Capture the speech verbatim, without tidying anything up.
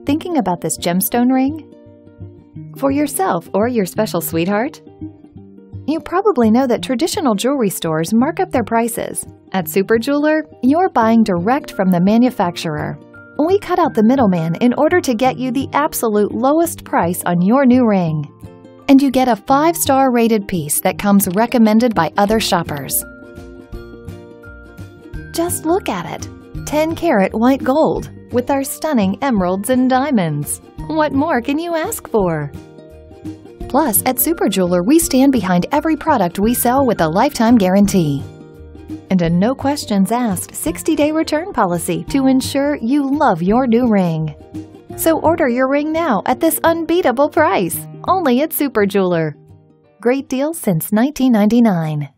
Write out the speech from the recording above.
Thinking about this gemstone ring? For yourself or your special sweetheart? You probably know that traditional jewelry stores mark up their prices. At Super Jeweler, you're buying direct from the manufacturer. We cut out the middleman in order to get you the absolute lowest price on your new ring. And you get a five-star rated piece that comes recommended by other shoppers. Just look at it. ten karat white gold with our stunning emeralds and diamonds. What more can you ask for? Plus, at Super Jeweler, we stand behind every product we sell with a lifetime guarantee. And a no questions asked sixty day return policy to ensure you love your new ring. So order your ring now at this unbeatable price, only at Super Jeweler. Great deal since nineteen ninety-nine.